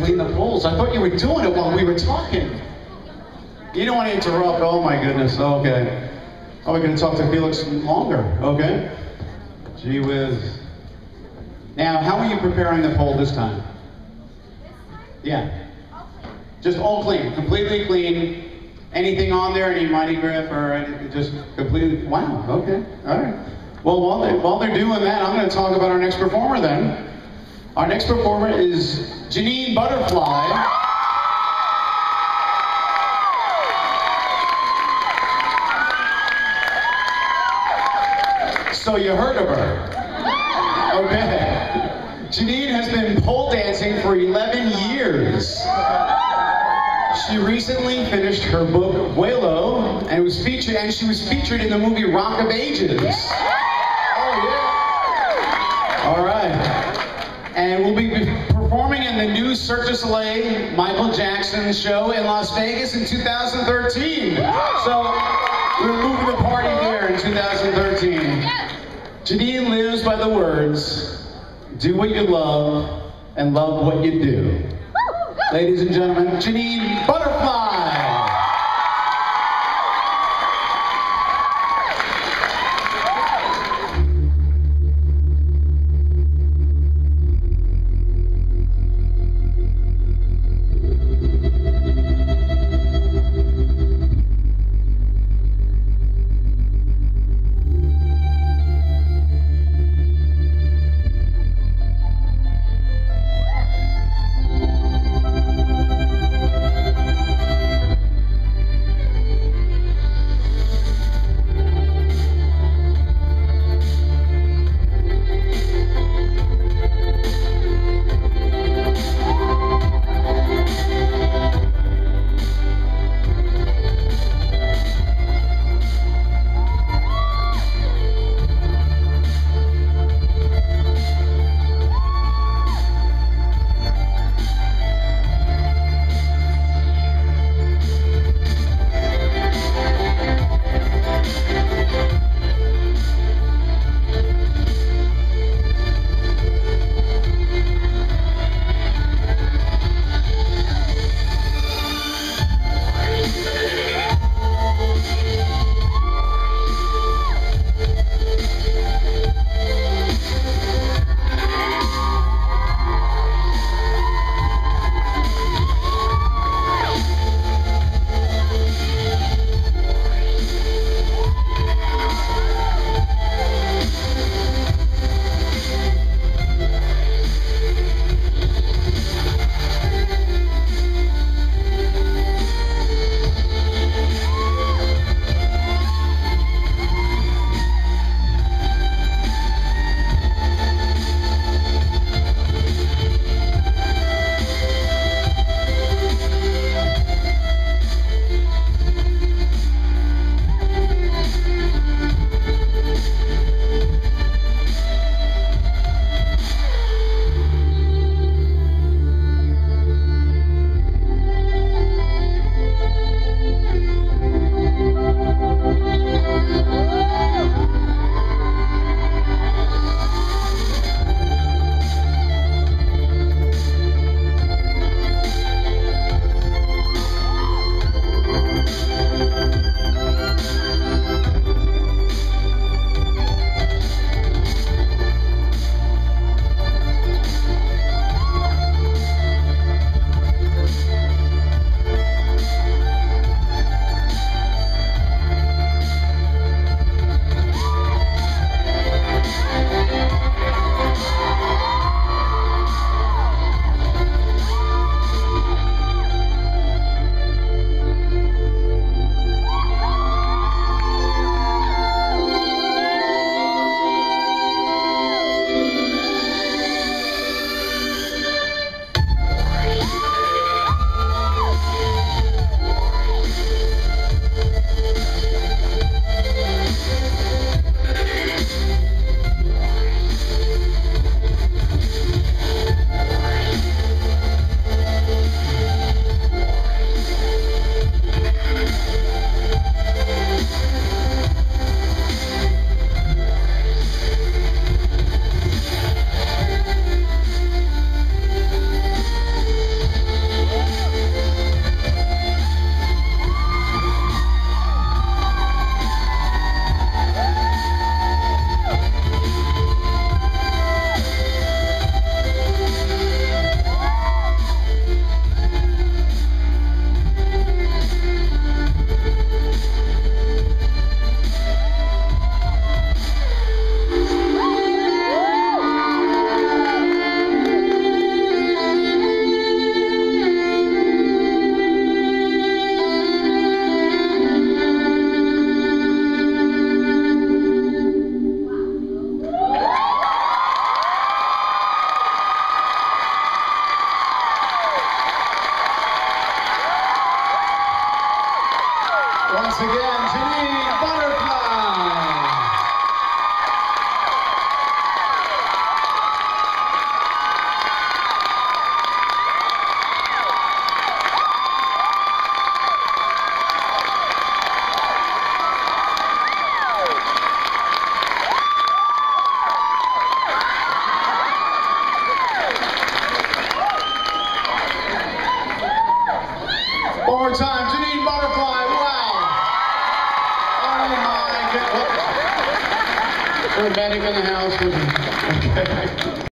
clean the poles. I thought you were doing it while we were talking. You don't want to interrupt. Oh my goodness. Okay. Oh, we're going to talk to Felix longer. Okay. Gee whiz. Now, how are you preparing the pole this time? Yeah. Just all clean. Completely clean. Anything on there? Any mighty grip or anything? Just completely. Wow. Okay. All right. Well, while they're doing that, I'm going to talk about our next performer then. Our next performer is Jenyne Butterfly. So you heard of her. Okay. Jenyne has been pole dancing for 11 years. She recently finished her book, Vuelo, and she was featured in the movie Rock of Ages. Oh yeah. All right. And we'll be performing in the new Cirque du Soleil Michael Jackson show in Las Vegas in 2013. So we're moving the party there in 2013. Jenyne lives by the words, do what you love and love what you do. Ladies and gentlemen, Jenyne Butterfly. We're a medic in the house. Okay.